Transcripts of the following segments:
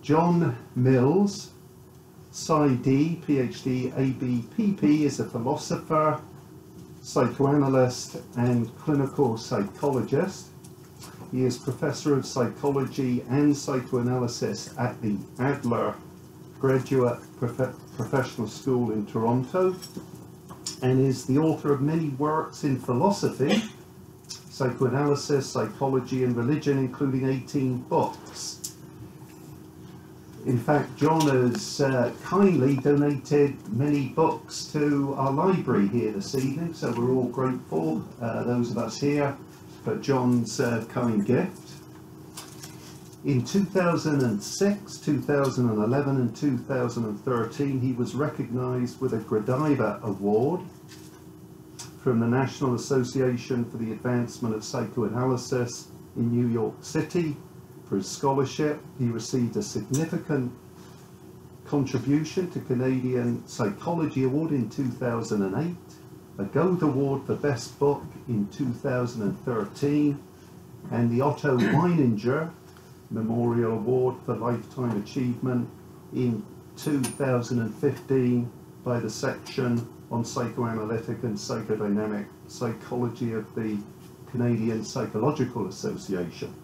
John Mills, PsyD, PhD, ABPP, is a philosopher, psychoanalyst, and clinical psychologist. He is Professor of Psychology and Psychoanalysis at the Adler Graduate Professional School in Toronto, and is the author of many works in philosophy, psychoanalysis, psychology, and religion, including 18 books. In fact, John has kindly donated many books to our library here this evening, so we're all grateful, those of us here, for John's kind gift. In 2006, 2011 and 2013, he was recognized with a Gradiva Award from the National Association for the Advancement of Psychoanalysis in New York City. For his scholarship, he received a significant contribution to Canadian Psychology Award in 2008, a Goethe Award for Best Book in 2013, and the Otto Weininger Memorial Award for Lifetime Achievement in 2015 by the section on Psychoanalytic and Psychodynamic Psychology of the Canadian Psychological Association.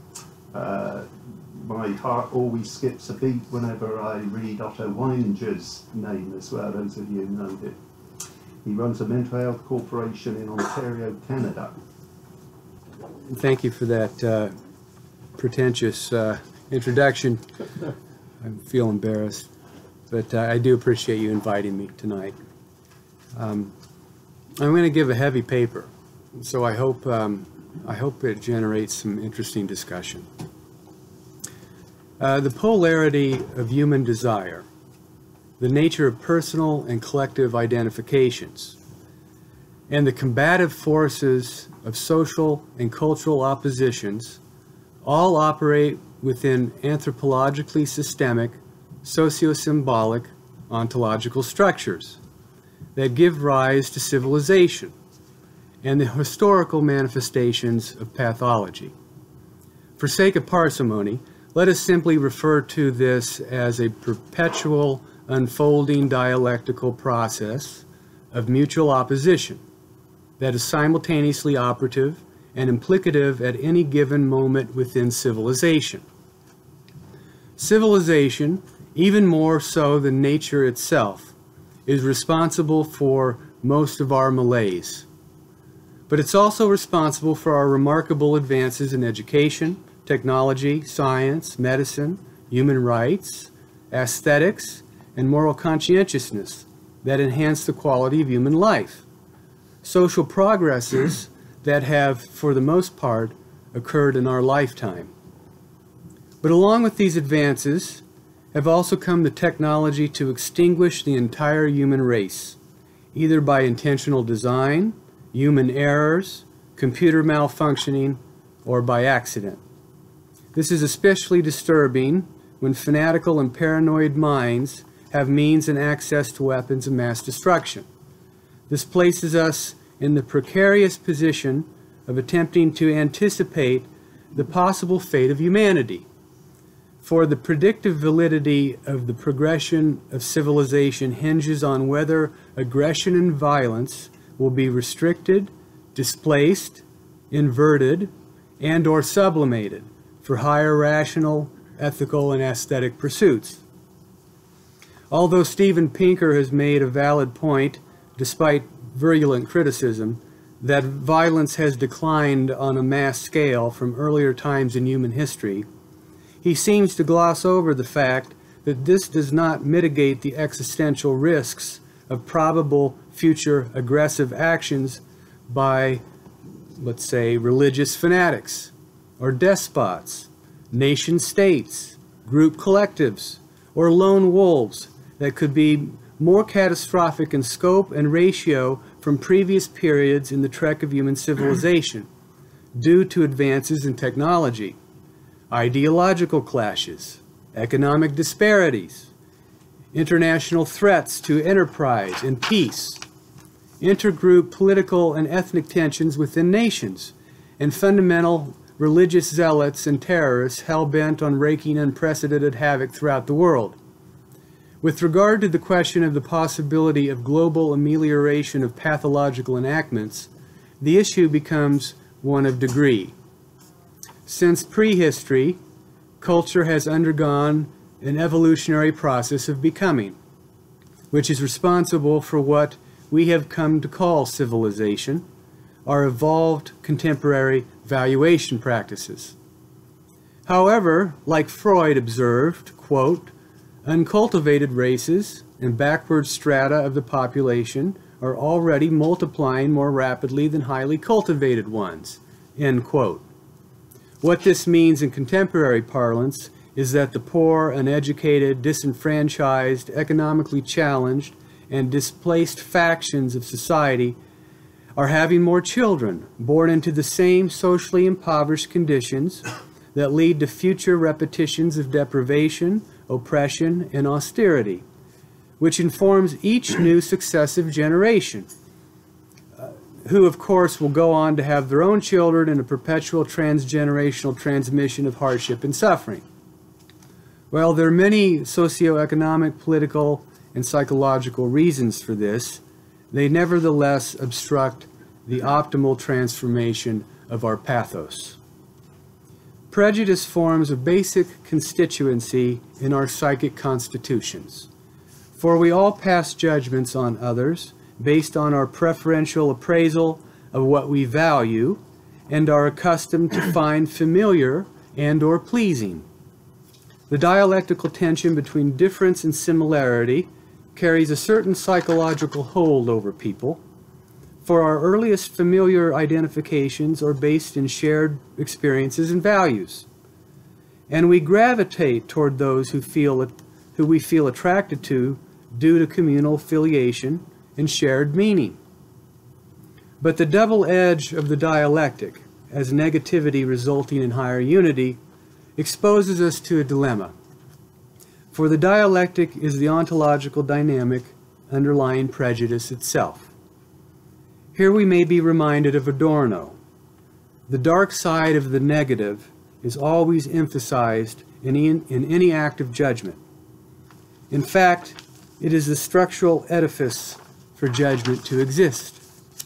My heart always skips a beat whenever I read Otto Weininger's name as well, those of you who know him. He runs a mental health corporation in Ontario, Canada. Thank you for that pretentious introduction. I feel embarrassed, but I do appreciate you inviting me tonight. I'm going to give a heavy paper, so I hope it generates some interesting discussion. The polarity of human desire, the nature of personal and collective identifications, and the combative forces of social and cultural oppositions all operate within anthropologically systemic, socio-symbolic, ontological structures that give rise to civilization and the historical manifestations of pathology. For sake of parsimony, let us simply refer to this as a perpetual unfolding dialectical process of mutual opposition that is simultaneously operative and implicative at any given moment within civilization. Civilization, even more so than nature itself, is responsible for most of our malaise. But it's also responsible for our remarkable advances in education, technology, science, medicine, human rights, aesthetics, and moral conscientiousness that enhance the quality of human life. Social progresses that have, for the most part, occurred in our lifetime. But along with these advances have also come the technology to extinguish the entire human race, either by intentional design, human errors, computer malfunctioning, or by accident. This is especially disturbing when fanatical and paranoid minds have means and access to weapons of mass destruction. This places us in the precarious position of attempting to anticipate the possible fate of humanity. For the predictive validity of the progression of civilization hinges on whether aggression and violence will be restricted, displaced, inverted, and/or sublimated for higher rational, ethical, and aesthetic pursuits. Although Steven Pinker has made a valid point, despite virulent criticism, that violence has declined on a mass scale from earlier times in human history, he seems to gloss over the fact that this does not mitigate the existential risks of probable future aggressive actions by, let's say, religious fanatics or despots, nation states, group collectives, or lone wolves that could be more catastrophic in scope and ratio from previous periods in the trek of human civilization due to advances in technology, ideological clashes, economic disparities, international threats to enterprise and peace, intergroup political and ethnic tensions within nations, and fundamental religious zealots and terrorists hell-bent on wreaking unprecedented havoc throughout the world. With regard to the question of the possibility of global amelioration of pathological enactments, the issue becomes one of degree. Since prehistory, culture has undergone an evolutionary process of becoming, which is responsible for what we have come to call civilization, our evolved contemporary valuation practices. However, like Freud observed, quote, uncultivated races and backward strata of the population are already multiplying more rapidly than highly cultivated ones, end quote. What this means in contemporary parlance is that the poor, uneducated, disenfranchised, economically challenged, and displaced factions of society are having more children born into the same socially impoverished conditions that lead to future repetitions of deprivation, oppression, and austerity, which informs each new successive generation, who of course will go on to have their own children in a perpetual transgenerational transmission of hardship and suffering. Well, there are many socioeconomic, political, and psychological reasons for this. They nevertheless obstruct the optimal transformation of our pathos. Prejudice forms a basic constituency in our psychic constitutions, for we all pass judgments on others based on our preferential appraisal of what we value and are accustomed to find familiar and or pleasing. The dialectical tension between difference and similarity carries a certain psychological hold over people, for our earliest familiar identifications are based in shared experiences and values, and we gravitate toward those who we feel attracted to due to communal affiliation and shared meaning. But the double edge of the dialectic, as negativity resulting in higher unity, exposes us to a dilemma. For the dialectic is the ontological dynamic underlying prejudice itself. Here we may be reminded of Adorno. The dark side of the negative is always emphasized in any act of judgment. In fact, it is the structural edifice for judgment to exist.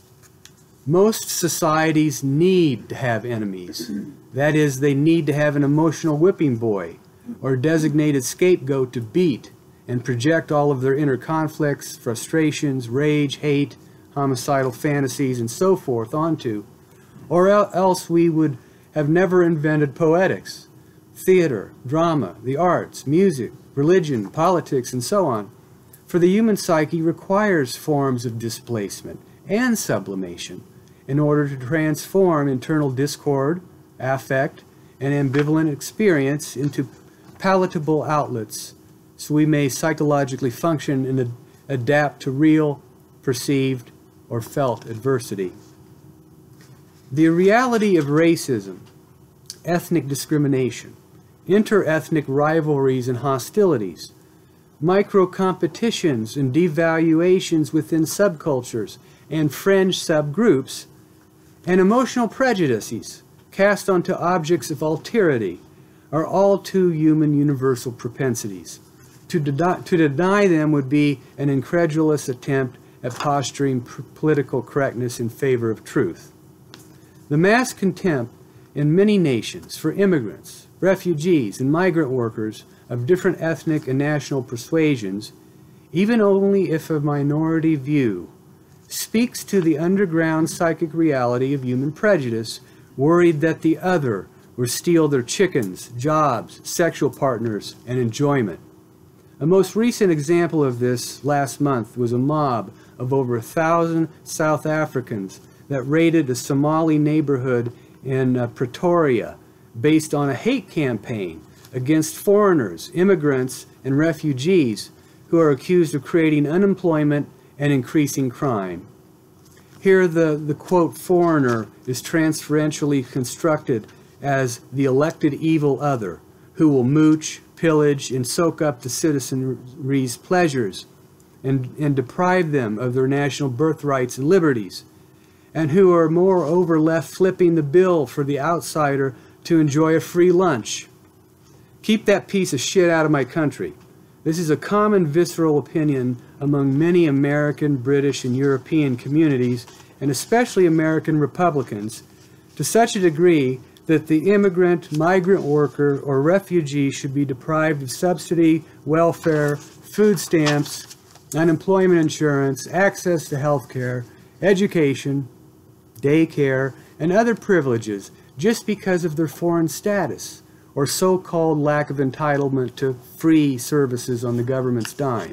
Most societies need to have enemies. That is, they need to have an emotional whipping boy or designated scapegoat to beat and project all of their inner conflicts, frustrations, rage, hate, homicidal fantasies, and so forth onto, or else we would have never invented poetics, theater, drama, the arts, music, religion, politics, and so on. For the human psyche requires forms of displacement and sublimation in order to transform internal discord, affect, and ambivalent experience into palatable outlets so we may psychologically function and adapt to real, perceived, or felt adversity. The reality of racism, ethnic discrimination, inter-ethnic rivalries and hostilities, micro-competitions and devaluations within subcultures and fringe subgroups, and emotional prejudices cast onto objects of alterity are all too human universal propensities. To deny them would be an incredulous attempt at posturing political correctness in favor of truth. The mass contempt in many nations for immigrants, refugees, and migrant workers of different ethnic and national persuasions, even only if a minority view, speaks to the underground psychic reality of human prejudice, worried that the other will steal their chickens, jobs, sexual partners, and enjoyment. A most recent example of this last month was a mob of over 1,000 South Africans that raided a Somali neighborhood in Pretoria based on a hate campaign against foreigners, immigrants, and refugees who are accused of creating unemployment and increasing crime. Here the quote foreigner is transferentially constructed as the elected evil other who will mooch, pillage, and soak up the citizenry's pleasures and deprive them of their national birthrights and liberties, and who are moreover left flipping the bill for the outsider to enjoy a free lunch. Keep that piece of shit out of my country. This is a common visceral opinion among many American, British, and European communities, and especially American Republicans, to such a degree that the immigrant, migrant worker, or refugee should be deprived of subsidy, welfare, food stamps, unemployment insurance, access to health care, education, daycare, and other privileges just because of their foreign status or so-called lack of entitlement to free services on the government's dime.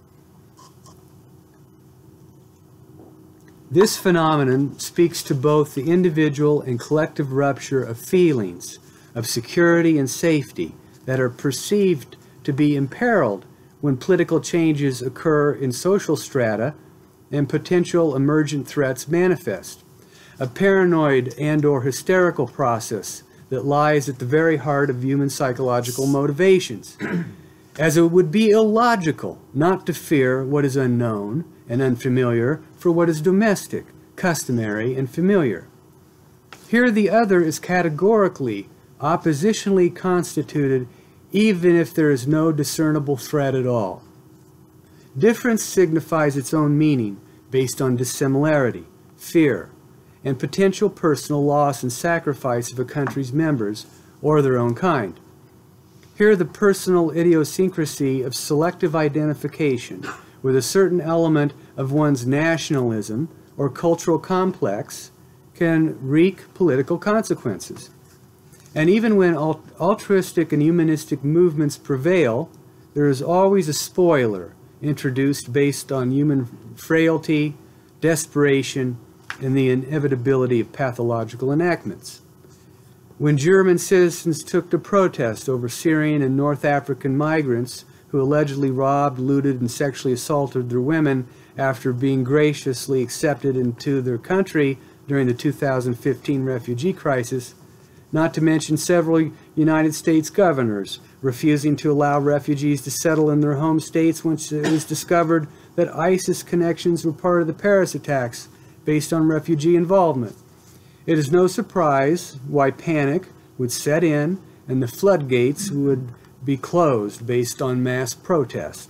This phenomenon speaks to both the individual and collective rupture of feelings of security and safety that are perceived to be imperiled when political changes occur in social strata and potential emergent threats manifest. A paranoid and/or hysterical process that lies at the very heart of human psychological motivations, as it would be illogical not to fear what is unknown and unfamiliar for what is domestic, customary, and familiar. Here the other is categorically, oppositionally constituted, even if there is no discernible threat at all. Difference signifies its own meaning based on dissimilarity, fear, and potential personal loss and sacrifice of a country's members or their own kind. Here the personal idiosyncrasy of selective identification with a certain element of one's nationalism or cultural complex can wreak political consequences. And even when altruistic and humanistic movements prevail, there is always a spoiler introduced based on human frailty, desperation, and the inevitability of pathological enactments. When German citizens took to protest over Syrian and North African migrants who allegedly robbed, looted, and sexually assaulted their women after being graciously accepted into their country during the 2015 refugee crisis, not to mention several United States governors refusing to allow refugees to settle in their home states once it was discovered that ISIS connections were part of the Paris attacks based on refugee involvement. It is no surprise why panic would set in and the floodgates would be closed based on mass protest.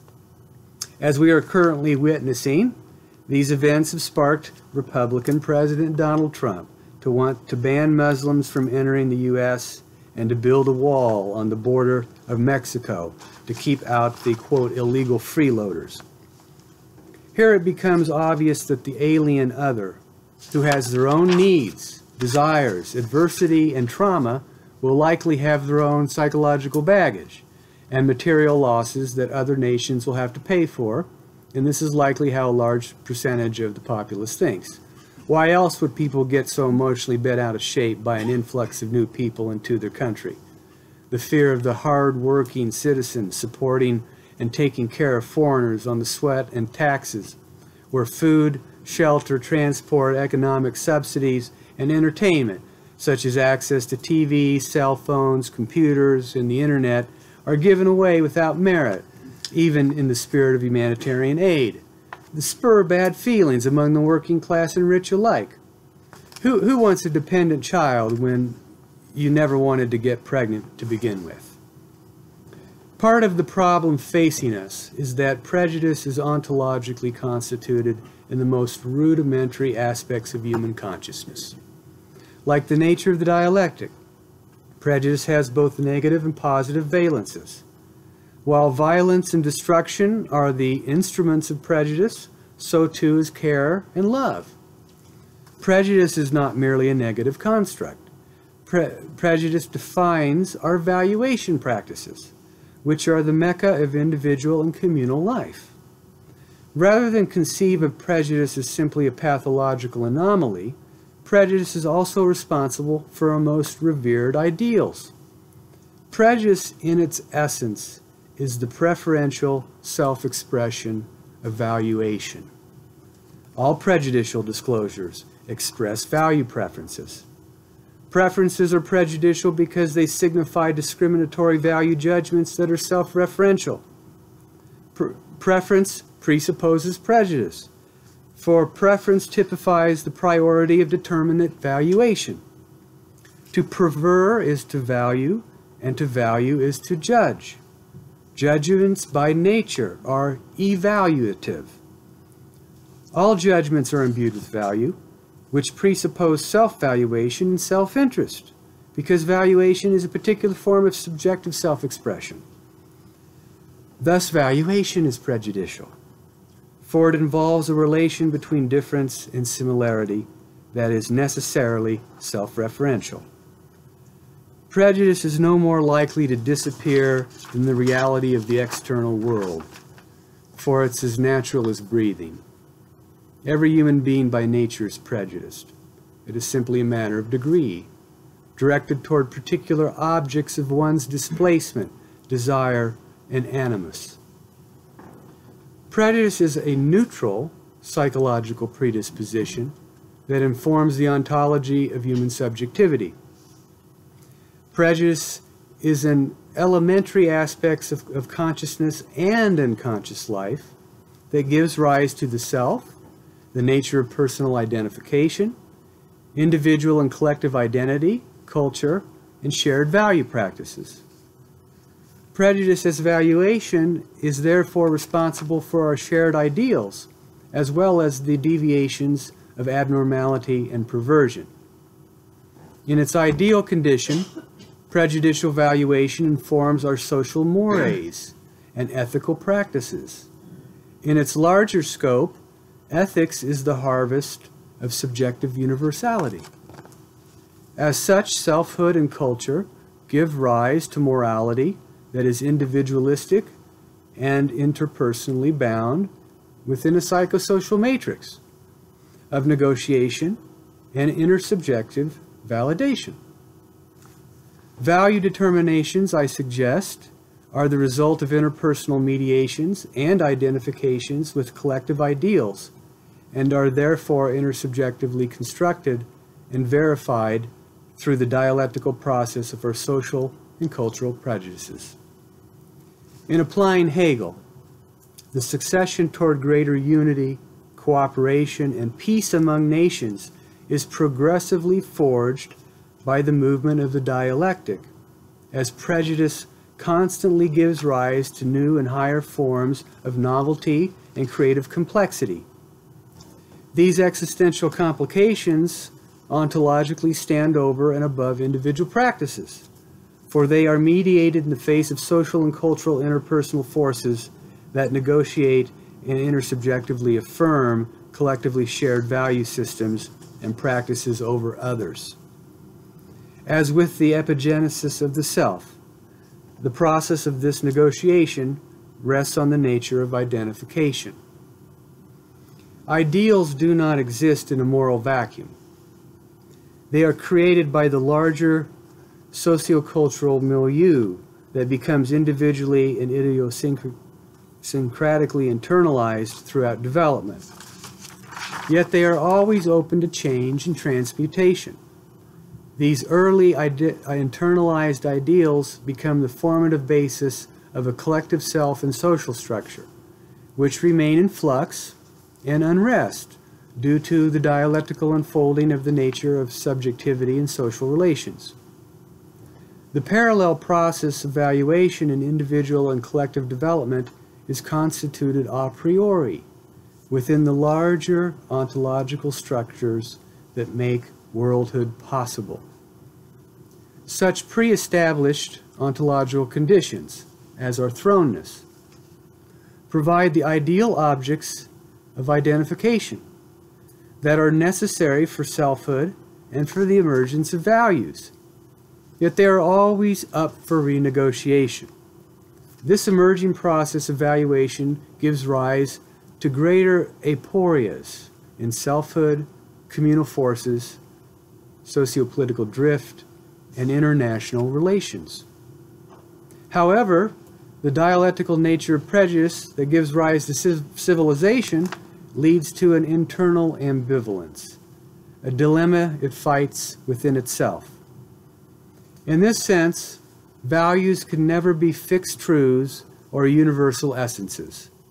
As we are currently witnessing, these events have sparked Republican President Donald Trump to want to ban Muslims from entering the U.S. and to build a wall on the border of Mexico to keep out the, quote, illegal freeloaders. Here it becomes obvious that the alien other, who has their own needs, desires, adversity, and trauma, will likely have their own psychological baggage and material losses that other nations will have to pay for, and this is likely how a large percentage of the populace thinks. Why else would people get so emotionally bent out of shape by an influx of new people into their country? The fear of the hard-working citizens supporting and taking care of foreigners on the sweat and taxes, where food, shelter, transport, economic subsidies, and entertainment, such as access to TV, cell phones, computers, and the internet, are given away without merit, even in the spirit of humanitarian aid. The spur bad feelings among the working class and rich alike. Who wants a dependent child when you never wanted to get pregnant to begin with? Part of the problem facing us is that prejudice is ontologically constituted in the most rudimentary aspects of human consciousness. Like the nature of the dialectic, prejudice has both negative and positive valences. While violence and destruction are the instruments of prejudice, so too is care and love. Prejudice is not merely a negative construct. Prejudice defines our valuation practices, which are the mecca of individual and communal life. Rather than conceive of prejudice as simply a pathological anomaly, prejudice is also responsible for our most revered ideals. Prejudice, in its essence, is the preferential self-expression of valuation. All prejudicial disclosures express value preferences. Preferences are prejudicial because they signify discriminatory value judgments that are self-referential. Preference presupposes prejudice. for preference typifies the priority of determinate valuation. To prefer is to value, and to value is to judge. Judgments by nature are evaluative. All judgments are imbued with value, which presuppose self-valuation and self-interest, because valuation is a particular form of subjective self-expression. Thus, valuation is prejudicial, for it involves a relation between difference and similarity that is necessarily self-referential. Prejudice is no more likely to disappear than the reality of the external world, for it's as natural as breathing. Every human being by nature is prejudiced. It is simply a matter of degree, directed toward particular objects of one's displacement, desire, and animus. Prejudice is a neutral psychological predisposition that informs the ontology of human subjectivity. Prejudice is an elementary aspect of consciousness and unconscious life that gives rise to the self, the nature of personal identification, individual and collective identity, culture, and shared value practices. Prejudice as valuation is therefore responsible for our shared ideals, as well as the deviations of abnormality and perversion. In its ideal condition, prejudicial valuation informs our social mores and ethical practices. In its larger scope, ethics is the harvest of subjective universality. As such, selfhood and culture give rise to morality that is individualistic and interpersonally bound within a psychosocial matrix of negotiation and intersubjective validation. Value determinations, I suggest, are the result of interpersonal mediations and identifications with collective ideals, and are therefore intersubjectively constructed and verified through the dialectical process of our social and cultural prejudices. In applying Hegel, the succession toward greater unity, cooperation, and peace among nations is progressively forged by the movement of the dialectic, as prejudice constantly gives rise to new and higher forms of novelty and creative complexity. These existential complications ontologically stand over and above individual practices, for they are mediated in the face of social and cultural interpersonal forces that negotiate and intersubjectively affirm collectively shared value systems and practices over others. As with the epigenesis of the self, the process of this negotiation rests on the nature of identification. Ideals do not exist in a moral vacuum. They are created by the larger sociocultural milieu that becomes individually and idiosyncratically internalized throughout development. Yet they are always open to change and transmutation. These early internalized ideals become the formative basis of a collective self and social structure, which remain in flux and unrest due to the dialectical unfolding of the nature of subjectivity and social relations. The parallel process of valuation in individual and collective development is constituted a priori within the larger ontological structures that make worldhood possible. Such pre-established ontological conditions, as our thrownness, provide the ideal objects of identification that are necessary for selfhood and for the emergence of values. Yet they are always up for renegotiation. This emerging process of valuation gives rise to greater aporias in selfhood, communal forces, sociopolitical drift, and international relations. However, the dialectical nature of prejudice that gives rise to civilization leads to an internal ambivalence, a dilemma it fights within itself. In this sense, values can never be fixed truths or universal essences.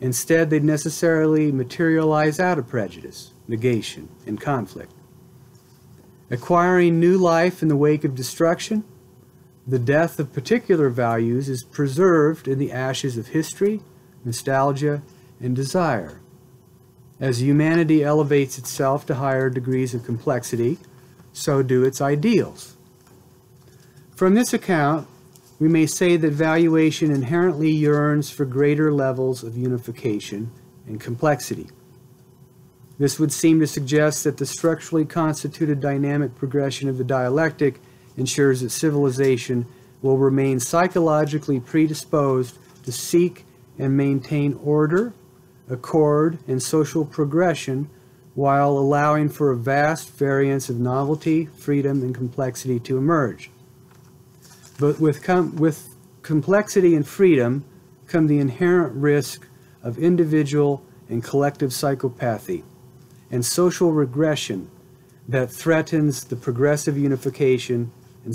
Instead, they necessarily materialize out of prejudice, negation, and conflict. Acquiring new life in the wake of destruction, the death of particular values is preserved in the ashes of history, nostalgia, and desire. As humanity elevates itself to higher degrees of complexity, so do its ideals. From this account, we may say that valuation inherently yearns for greater levels of unification and complexity. This would seem to suggest that the structurally constituted dynamic progression of the dialectic ensures that civilization will remain psychologically predisposed to seek and maintain order, accord, and social progression while allowing for a vast variance of novelty, freedom, and complexity to emerge. But with complexity and freedom come the inherent risk of individual and collective psychopathy and social regression that threatens the progressive unification and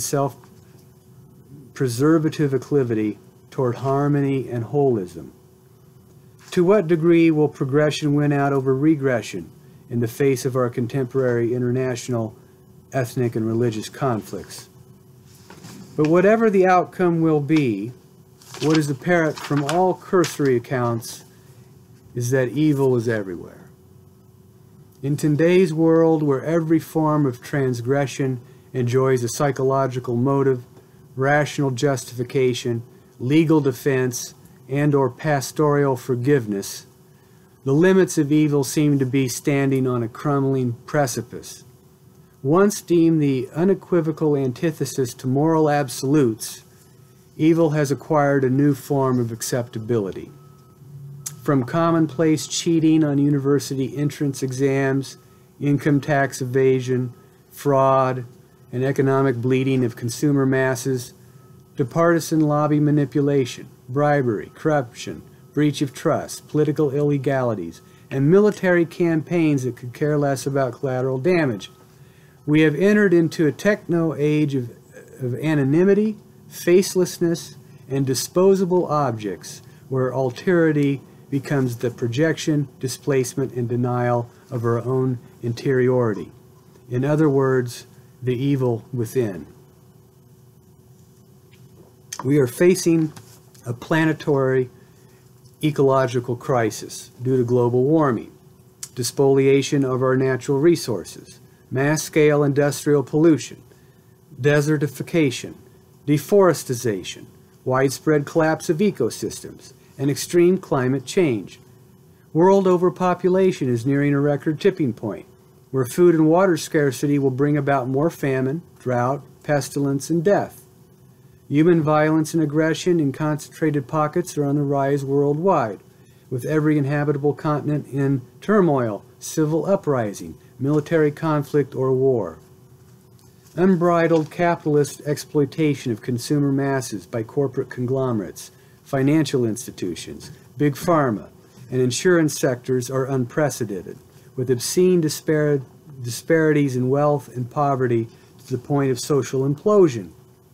self-preservative acclivity toward harmony and holism. To what degree will progression win out over regression in the face of our contemporary international ethnic and religious conflicts? But whatever the outcome will be, what is apparent from all cursory accounts is that evil is everywhere. In today's world, where every form of transgression enjoys a psychological motive, rational justification, legal defense, and/or pastoral forgiveness, the limits of evil seem to be standing on a crumbling precipice. Once deemed the unequivocal antithesis to moral absolutes, evil has acquired a new form of acceptability. From commonplace cheating on university entrance exams, income tax evasion, fraud, and economic bleeding of consumer masses, to partisan lobby manipulation, bribery, corruption, breach of trust, political illegalities, and military campaigns that could care less about collateral damage, we have entered into a techno-age of anonymity, facelessness, and disposable objects, where alterity becomes the projection, displacement, and denial of our own interiority. In other words, the evil within. We are facing a planetary ecological crisis due to global warming, despoliation of our natural resources, mass-scale industrial pollution, desertification, deforestation, widespread collapse of ecosystems, and extreme climate change. World overpopulation is nearing a record tipping point, where food and water scarcity will bring about more famine, drought, pestilence, and death. Human violence and aggression in concentrated pockets are on the rise worldwide, with every inhabitable continent in turmoil, civil uprising, military conflict, or war. Unbridled capitalist exploitation of consumer masses by corporate conglomerates, financial institutions, big pharma, and insurance sectors are unprecedented, with obscene disparities in wealth and poverty to the point of social implosion.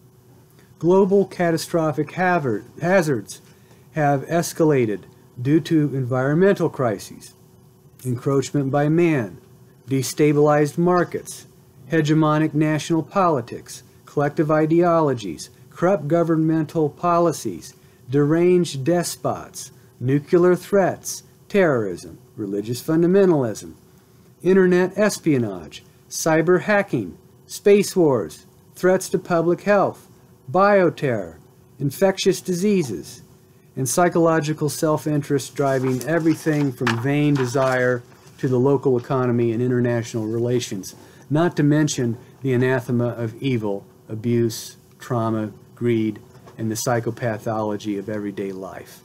Global catastrophic hazards have escalated due to environmental crises, encroachment by man, destabilized markets, hegemonic national politics, collective ideologies, corrupt governmental policies, deranged despots, nuclear threats, terrorism, religious fundamentalism, internet espionage, cyber hacking, space wars, threats to public health, bioterror, infectious diseases, and psychological self-interest driving everything from vain desire to the local economy and international relations, not to mention the anathema of evil, abuse, trauma, greed, and the psychopathology of everyday life.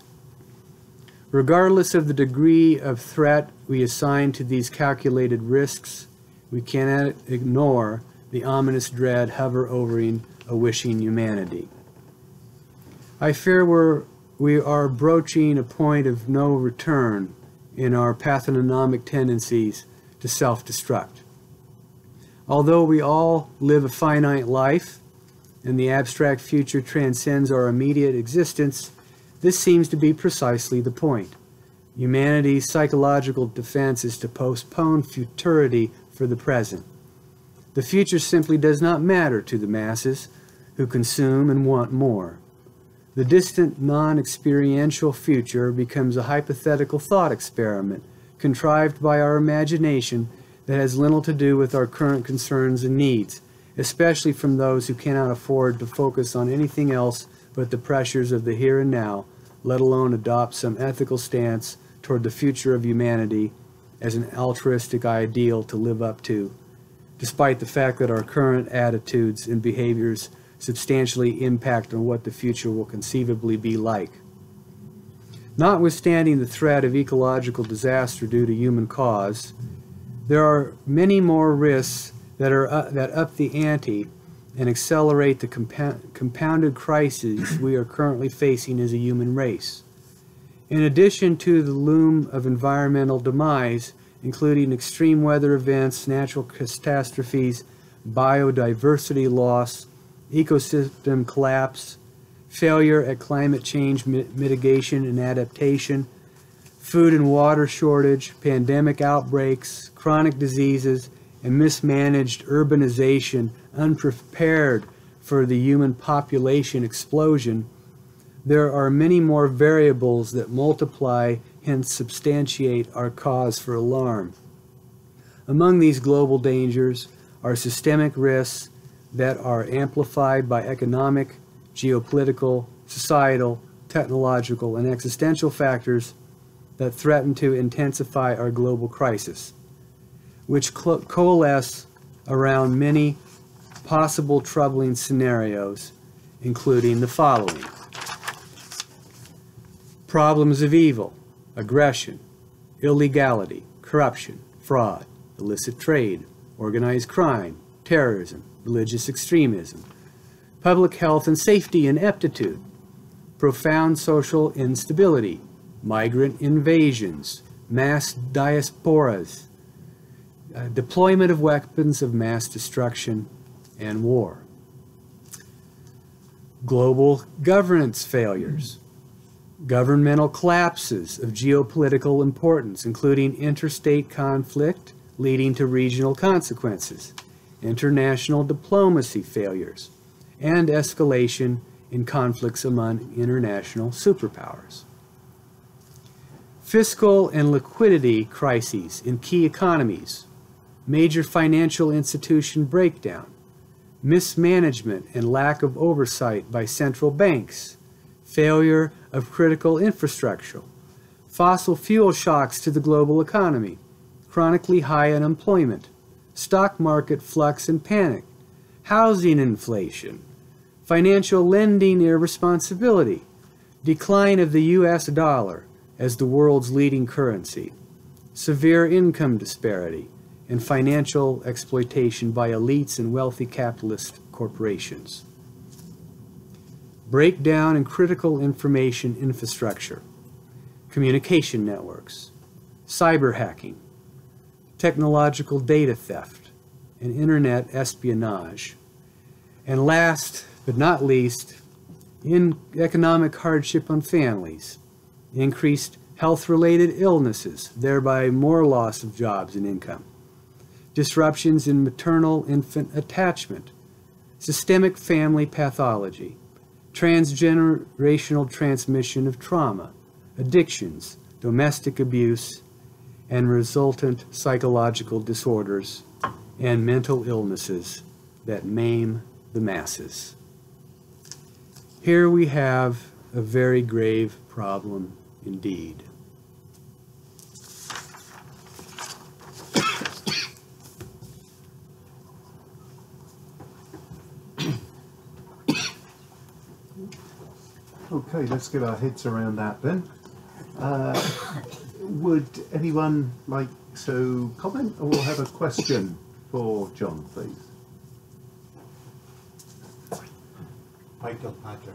Regardless of the degree of threat we assign to these calculated risks, we cannot ignore the ominous dread hovering a wishing humanity. I fear we are broaching a point of no return in our pathognomic tendencies to self-destruct. Although we all live a finite life, and the abstract future transcends our immediate existence, this seems to be precisely the point. Humanity's psychological defense is to postpone futurity for the present. The future simply does not matter to the masses who consume and want more. The distant, non-experiential future becomes a hypothetical thought experiment contrived by our imagination that has little to do with our current concerns and needs, especially from those who cannot afford to focus on anything else but the pressures of the here and now, let alone adopt some ethical stance toward the future of humanity as an altruistic ideal to live up to, despite the fact that our current attitudes and behaviors substantially impact on what the future will conceivably be like. Notwithstanding the threat of ecological disaster due to human cause, there are many more risks that up the ante and accelerate the compounded crises we are currently facing as a human race. In addition to the loom of environmental demise, including extreme weather events, natural catastrophes, biodiversity loss, ecosystem collapse, failure at climate change mitigation and adaptation, food and water shortage, pandemic outbreaks, chronic diseases, and mismanaged urbanization unprepared for the human population explosion, there are many more variables that multiply, hence substantiate our cause for alarm. Among these global dangers are systemic risks that are amplified by economic, geopolitical, societal, technological, and existential factors that threaten to intensify our global crisis, which coalesce around many possible troubling scenarios, including the following: problems of evil, aggression, illegality, corruption, fraud, illicit trade, organized crime, terrorism, religious extremism, public health and safety ineptitude, profound social instability, migrant invasions, mass diasporas, deployment of weapons of mass destruction, and war. Global governance failures, governmental collapses of geopolitical importance, including interstate conflict leading to regional consequences, international diplomacy failures, and escalation in conflicts among international superpowers. Fiscal and liquidity crises in key economies, major financial institution breakdown, mismanagement and lack of oversight by central banks, failure of critical infrastructure, fossil fuel shocks to the global economy, chronically high unemployment, stock market flux and panic, housing inflation, financial lending irresponsibility, decline of the U.S. dollar as the world's leading currency, severe income disparity, and financial exploitation by elites and wealthy capitalist corporations. Breakdown in critical information infrastructure, communication networks, cyber hacking, technological data theft, and internet espionage. And last but not least, in economic hardship on families, increased health-related illnesses, thereby more loss of jobs and income, disruptions in maternal-infant attachment, systemic family pathology, transgenerational transmission of trauma, addictions, domestic abuse, and resultant psychological disorders and mental illnesses that maim the masses. Here we have a very grave problem indeed. Okay, let's get our heads around that then. Would anyone like to comment or have a question for John, please? Hi, Patrick.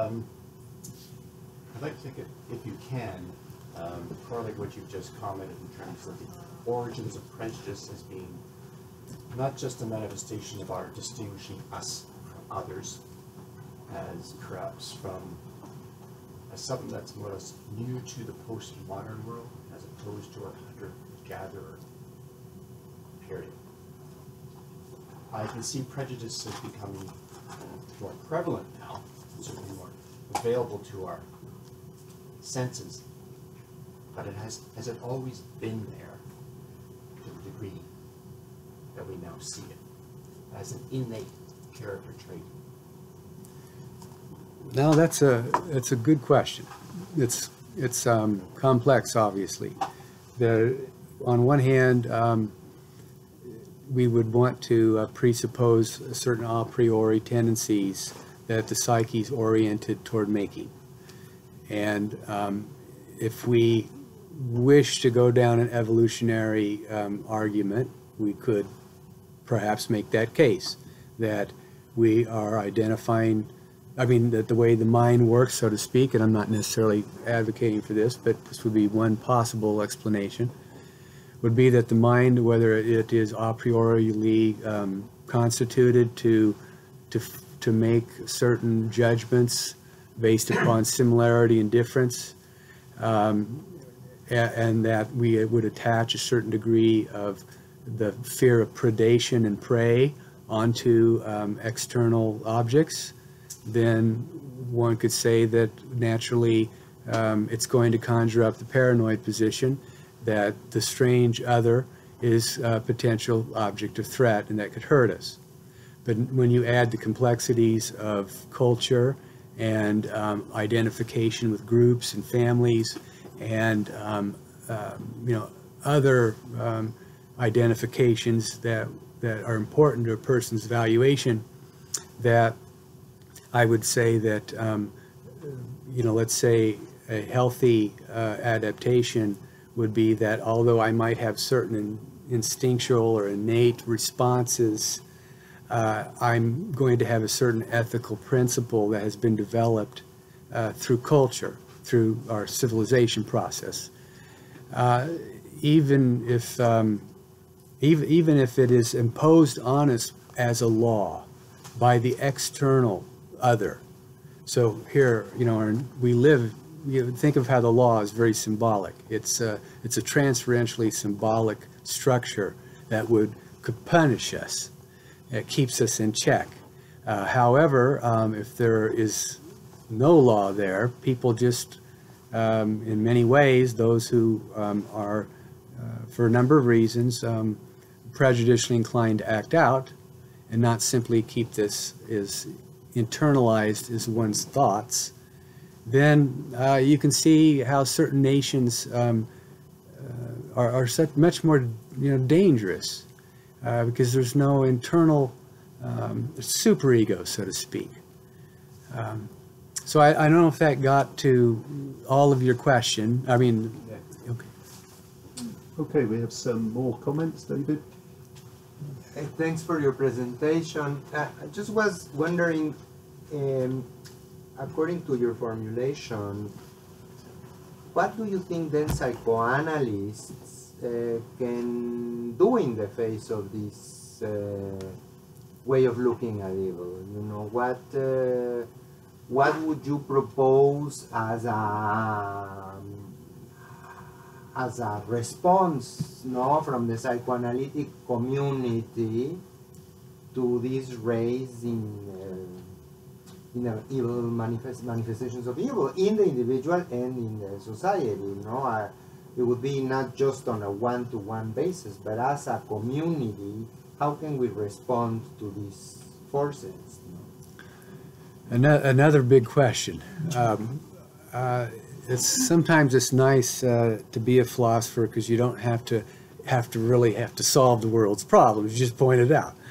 I'd like to think, if you can, correlate what you've just commented in terms of the origins of prejudice as being not just a manifestation of our distinguishing us from others, as perhaps from as something that's more or less new to the postmodern world, as opposed to our hunter-gatherer period. I can see prejudice as becoming more prevalent now, certainly more available to our senses, but has it always been there to the degree that we now see it as an innate character trait? Now that's a good question. It's complex, obviously. On one hand, we would want to presuppose certain a priori tendencies that the psyche is oriented toward making. And if we wish to go down an evolutionary argument, we could perhaps make that case, that we are identifying, that the way the mind works, so to speak, and I'm not necessarily advocating for this, but this would be one possible explanation, would be that the mind, whether it is a priori constituted to make certain judgments based upon similarity and difference, and that we would attach a certain degree of the fear of predation and prey onto external objects, then one could say that naturally it's going to conjure up the paranoid position that the strange other is a potential object of threat and that could hurt us. But when you add the complexities of culture and identification with groups and families and other identifications that are important to a person's evaluation, that I would say that let's say a healthy adaptation would be that although I might have certain instinctual or innate responses, I'm going to have a certain ethical principle that has been developed through culture, through our civilization process. Even if it is imposed on us as a law by the external other. So here, we live. Think of how the law is very symbolic. It's a transferentially symbolic structure that could punish us. It keeps us in check. However, if there is no law there, people just, in many ways, those who are, for a number of reasons, prejudicially inclined to act out and not simply keep this as internalized as one's thoughts, then you can see how certain nations are much more dangerous because there's no internal superego, so to speak. So I don't know if that got to all of your question. Okay. Okay, we have some more comments, David. Thanks for your presentation. I just was wondering, according to your formulation, what do you think then psychoanalysts can do in the face of this way of looking at evil? What would you propose as a response, from the psychoanalytic community to this raise in evil manifestations of evil in the individual and in the society? It would be not just on a one-to-one basis, but as a community, how can we respond to these forces? Another big question. Sometimes it's nice to be a philosopher because you don't have to really solve the world's problems. You just point it out.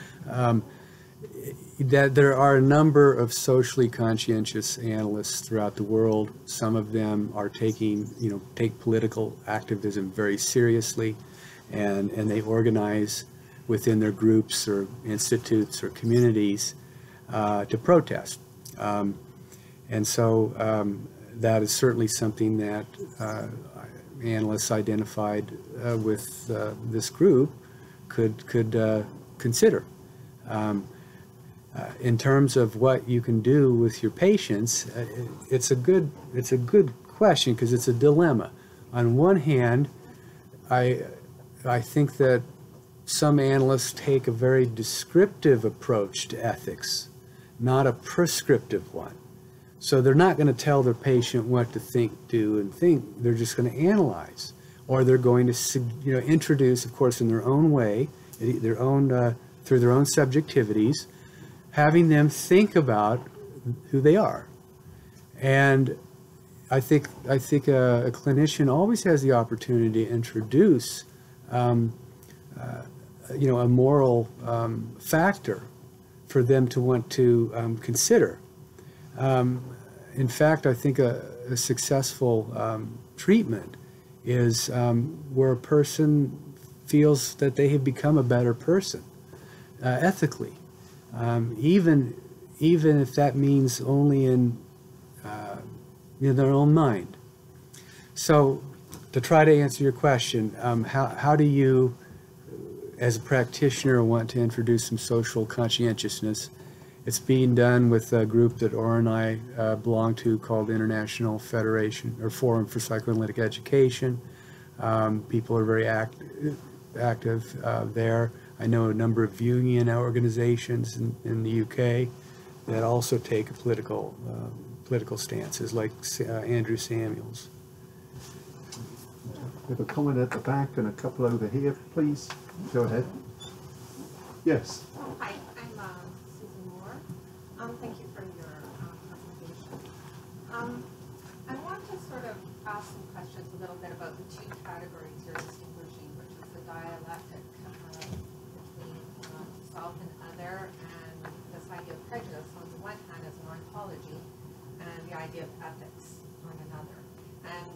That there are a number of socially conscientious analysts throughout the world. Some of them are take political activism very seriously, and they organize within their groups or institutes or communities to protest. And so that is certainly something that analysts identified with this group could consider. in terms of what you can do with your patients, it's a good question, because it's a dilemma. On one hand, I think that some analysts take a very descriptive approach to ethics, not a prescriptive one. So they're not going to tell their patient what to think, do, and think. They're just going to analyze, or they're going to, introduce, of course, in their own way, their own through their own subjectivities, having them think about who they are. And I think a clinician always has the opportunity to introduce, a moral factor for them to want to consider. In fact, I think a successful treatment is where a person feels that they have become a better person ethically, even if that means only in their own mind. So, to try to answer your question, how do you, as a practitioner, want to introduce some social conscientiousness? It's being done with a group that Ora and I belong to called the International Federation or Forum for Psychoanalytic Education. People are very active there. I know a number of Jungian organizations in the UK that also take a political stances, like Andrew Samuels. We have a comment at the back and a couple over here, please. Go ahead. Yes. Hi, I'm Susan Moore. Thank you for your presentation. I want to sort of ask some questions a little bit about the two categories you're distinguishing, which is the dialectic between self and other, and this idea of prejudice on the one hand as an ontology, and the idea of ethics on another. And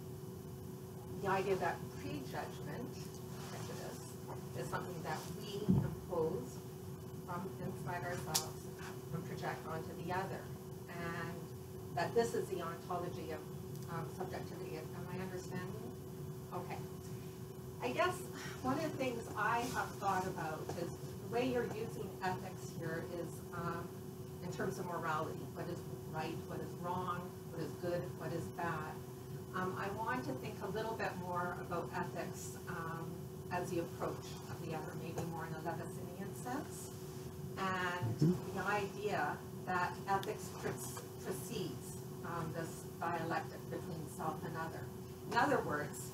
the idea that prejudgment, prejudice, is something that we impose from inside ourselves and project onto the other. And that this is the ontology of subjectivity. Am I understanding? Okay. I guess one of the things I have thought about is the way you're using ethics here is in terms of morality. What is right, what is wrong, what is good, what is bad. I want to think a little bit more about ethics as the approach of the other, maybe more in a Levitsinian sense. And the idea that ethics precedes this dialectic between self and other. In other words,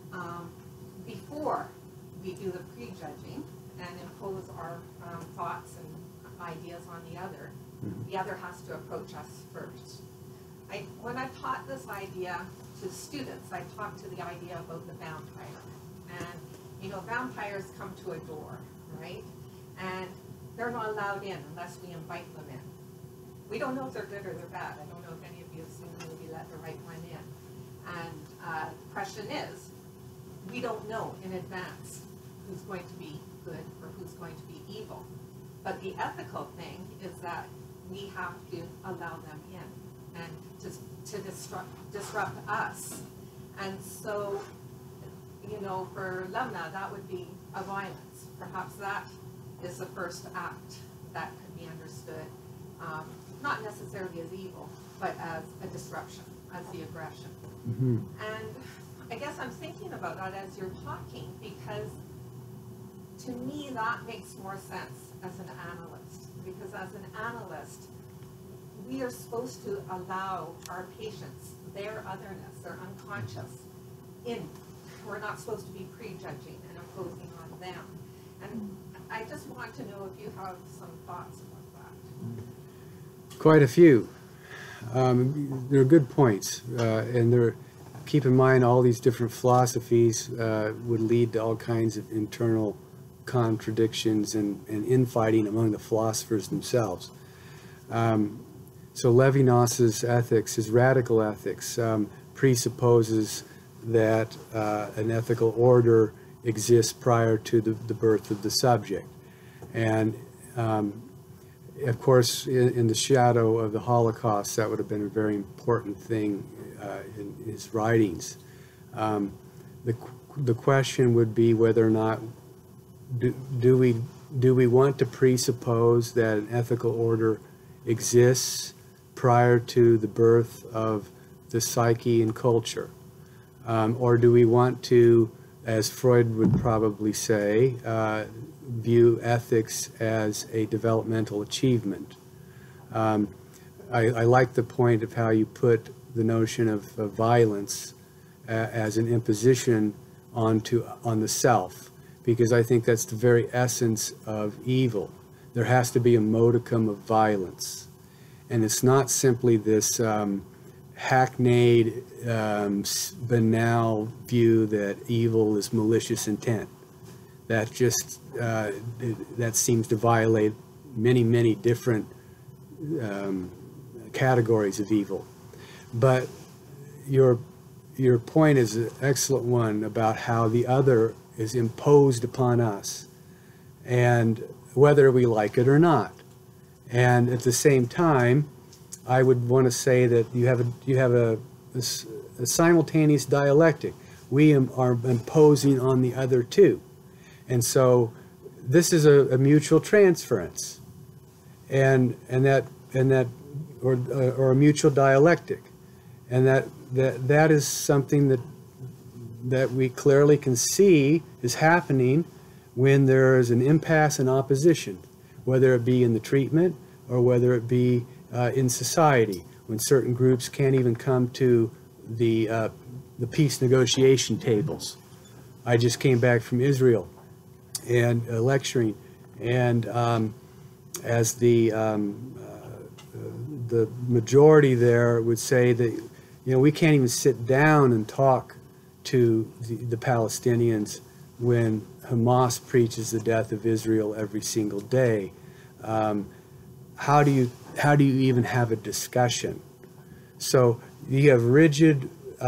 before we do the prejudging and impose our thoughts and ideas on the other has to approach us first. When I taught this idea to students, I talked to the idea about the vampire. And, vampires come to a door, right? And they're not allowed in unless we invite them in. We don't know if they're good or they're bad. I don't know if any of you have seen the movie Let the Right One In. And the question is, we don't know in advance who's going to be good or who's going to be evil. But the ethical thing is that we have to allow them in and to disrupt us. And so, for Lemna, that would be a violence. Perhaps that is the first act that could be understood, not necessarily as evil, but as a disruption, as the aggression. And I guess I'm thinking about that as you're talking, because to me that makes more sense as an analyst. Because as an analyst, we are supposed to allow our patients, their otherness, their unconscious, in. We're not supposed to be prejudging and imposing on them. And I just want to know if you have some thoughts about that. Quite a few. They're good points, and keep in mind all these different philosophies would lead to all kinds of internal contradictions and infighting among the philosophers themselves. So Levinas's ethics, his radical ethics, presupposes that an ethical order exists prior to the birth of the subject. And of course, in the shadow of the Holocaust, that would have been a very important thing in his writings. The question would be whether or not do we Do we want to presuppose that an ethical order exists prior to the birth of the psyche and culture? Or do we want to, as Freud would probably say, view ethics as a developmental achievement? I like the point of how you put the notion of violence as an imposition on the self, because I think that's the very essence of evil. There has to be a modicum of violence, and it's not simply this hackneyed, banal view that evil is malicious intent. That just that seems to violate many different categories of evil. But your point is an excellent one about how the other is imposed upon us, and whether we like it or not. And at the same time, I would want to say that you have a simultaneous dialectic. We are imposing on the other too, and so this is a mutual transference, and that or a mutual dialectic, and that is something that we clearly can see is happening when there is an impasse and opposition, whether it be in the treatment or whether it be in society, when certain groups can't even come to the peace negotiation tables. I just came back from Israel and lecturing, and as the majority there would say that, we can't even sit down and talk to the Palestinians when Hamas preaches the death of Israel every single day. How do you even have a discussion? So you have rigid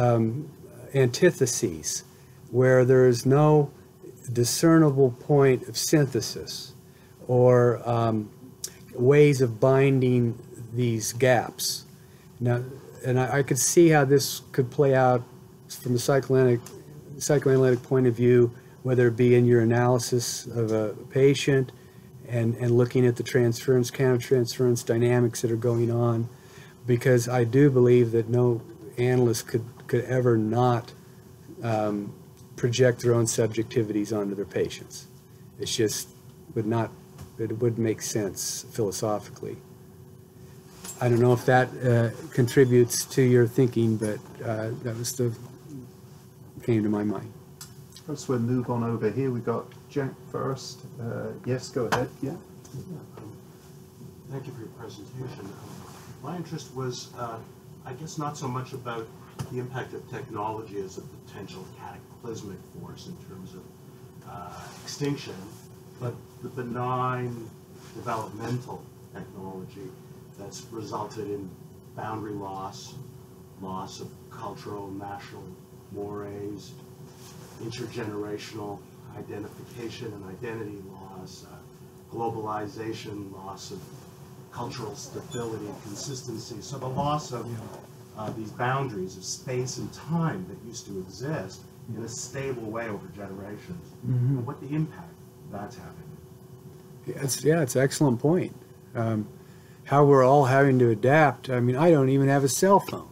antitheses where there is no discernible point of synthesis or ways of binding these gaps. Now, and I could see how this could play out from a psychoanalytic point of view, whether it be in your analysis of a patient and looking at the transference, countertransference dynamics that are going on, because I do believe that no analyst could ever not project their own subjectivities onto their patients. It's just it wouldn't make sense philosophically. I don't know if that contributes to your thinking, but that was came to my mind. First, we'll move on over here. We've got Jack first. Yes, go ahead. Yeah. Thank you for your presentation. My interest was, I guess, not so much about the impact of technology as a potential cataclysmic force in terms of extinction, but the benign developmental technology that's resulted in boundary loss of cultural, national mores, intergenerational identification and identity loss, globalization, loss of cultural stability and consistency. So the loss of these boundaries of space and time that used to exist in a stable way over generations, and what the impact that's having. It's an excellent point. How we're all having to adapt. I mean, I don't even have a cell phone,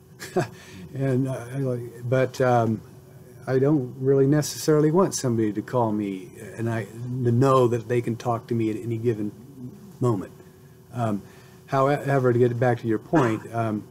and but I don't really necessarily want somebody to call me and to know that they can talk to me at any given moment. However, to get back to your point,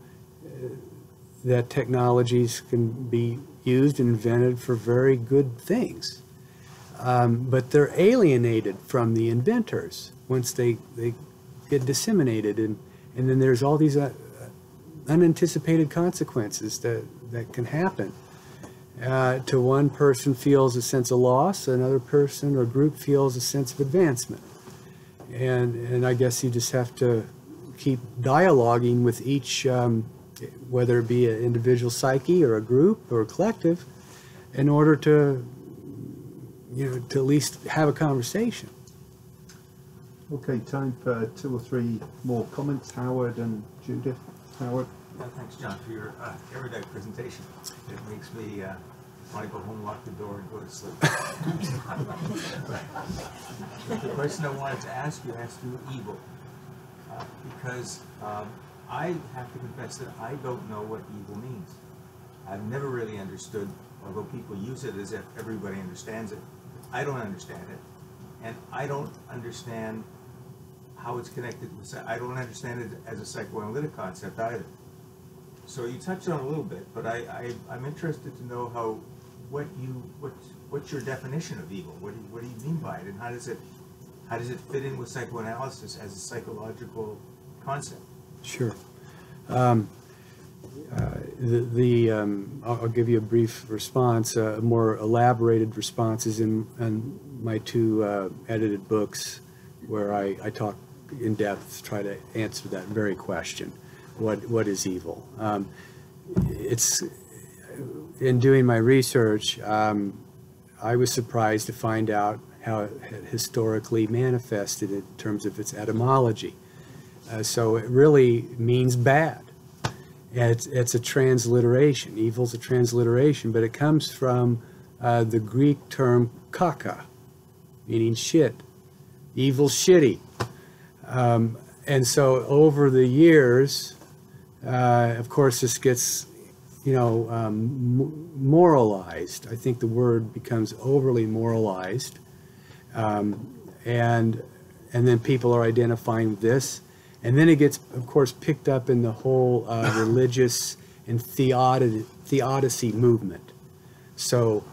that technologies can be used and invented for very good things, but they're alienated from the inventors once they get disseminated, and then there's all these unanticipated consequences that can happen. To one person feels a sense of loss, another person or group feels a sense of advancement, and I guess you just have to keep dialoguing with each, whether it be an individual psyche or a group or a collective, in order to to at least have a conversation. Okay, time for 2 or 3 more comments. Howard and Judith. Howard. Thanks, John, for your erudite presentation. It makes me want to go home, lock the door, and go to sleep. But the question I wanted to ask you has to do with evil. Because I have to confess that I don't know what evil means. I've never really understood, although people use it as if everybody understands it. I don't understand it. And I don't understand how it's connected with, I don't understand it as a psychoanalytic concept either. So you touched on it a little bit, but I'm interested to know what's your definition of evil? What do you mean by it, and how does it fit in with psychoanalysis as a psychological concept? Sure. I'll give you a brief response. A more elaborated response is in my two edited books, where I talk in depth, try to answer that very question. What is evil? It's in doing my research, I was surprised to find out how it had historically manifested in terms of its etymology. So it really means bad. And it's a transliteration. Evil's a transliteration, but it comes from the Greek term kaka, meaning shit. Evil, shitty. And so over the years, of course, this gets, moralized. I think the word becomes overly moralized, and then people are identifying this, and then it gets, of course, picked up in the whole religious and theodicy movement. So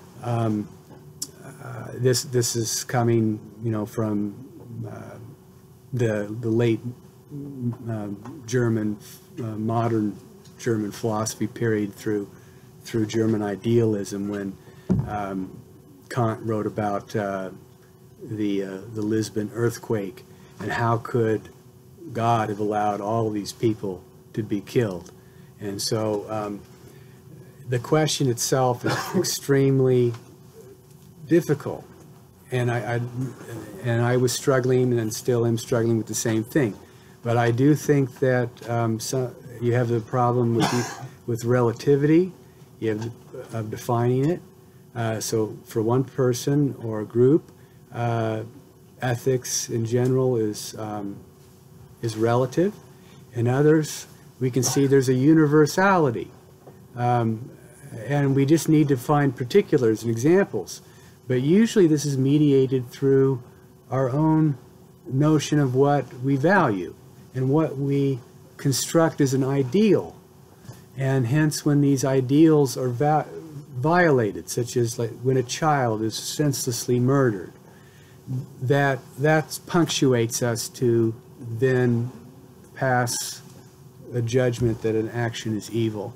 this is coming, from the late German, modern German philosophy period through German idealism, when Kant wrote about the Lisbon earthquake, and how could God have allowed all these people to be killed. And so the question itself is extremely difficult, and I was struggling, and still am struggling with the same thing. But I do think that you have the problem with relativity. You have of defining it. So for one person or a group, ethics in general is relative. In others, we can see there's a universality, and we just need to find particulars and examples. But usually, this is mediated through our own notion of what we value and what we construct as an ideal. And hence, when these ideals are violated, such as like when a child is senselessly murdered, that punctuates us to then pass a judgment that an action is evil.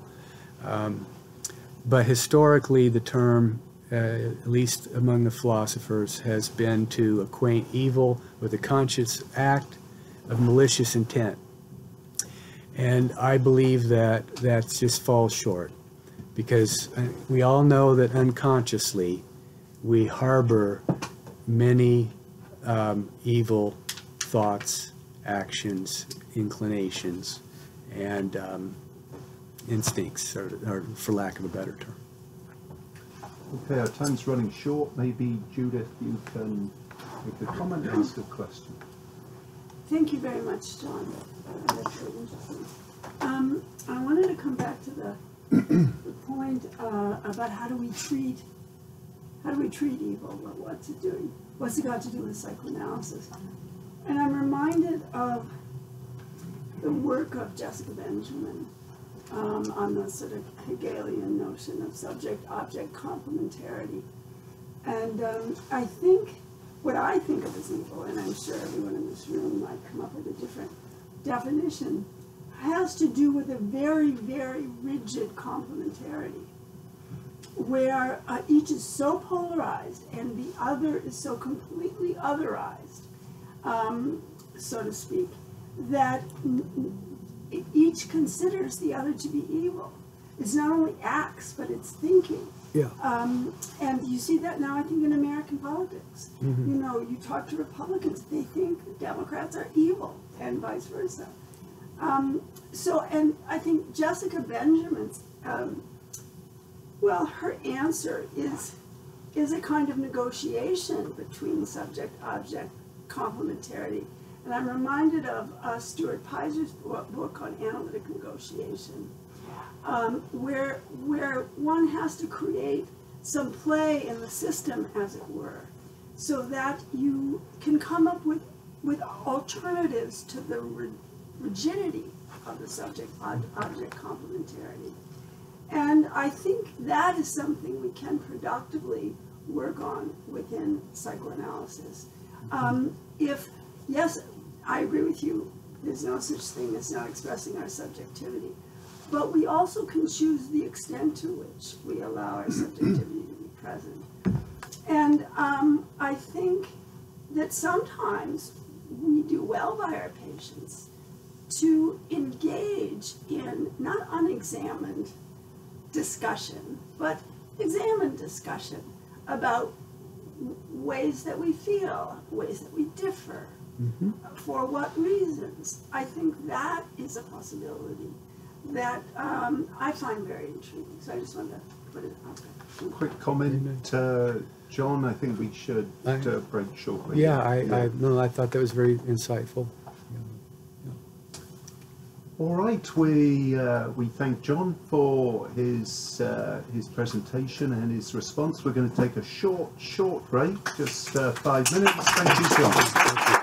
But historically, the term, at least among the philosophers, has been to acquaint evil with a conscious act of malicious intent. And I believe that just falls short, because we all know that unconsciously we harbor many evil thoughts, actions, inclinations, and instincts, or for lack of a better term. Okay, our time's running short. Maybe, Judith, you can make a comment and ask a question. Thank you very much, John. That's really interesting. I wanted to come back to the point about how do we treat evil? What's it doing? What's it got to do with psychoanalysis? And I'm reminded of the work of Jessica Benjamin on the sort of Hegelian notion of subject-object complementarity. And I think what I think of as evil, and I'm sure everyone in this room might come up with a different definition, has to do with a very, very rigid complementarity, where each is so polarized and the other is so completely otherized, so to speak, that each considers the other to be evil. It's not only acts, but it's thinking. Yeah. And you see that now, I think, in American politics. Mm-hmm. You talk to Republicans, they think Democrats are evil, and vice versa. And I think Jessica Benjamin's Well, her answer is a kind of negotiation between subject-object complementarity. And I'm reminded of Stuart Piser's book on analytic negotiation, where one has to create some play in the system, as it were, so that you can come up with alternatives to the rigidity of the subject-object complementarity. And I think that is something we can productively work on within psychoanalysis. Yes, I agree with you, there's no such thing as not expressing our subjectivity, but we also can choose the extent to which we allow our subjectivity to be present. And I think that sometimes we do well by our patients to engage in not unexamined discussion, but examined discussion about ways that we feel, ways that we differ, for what reasons. I think that is a possibility that I find very intriguing. So I just wanted to put it out there. Quick comment, John. I think we should break shortly. Yeah, I thought that was very insightful. All right, we thank John for his presentation and his response. We're going to take a short break, just 5 minutes. Thank you, John.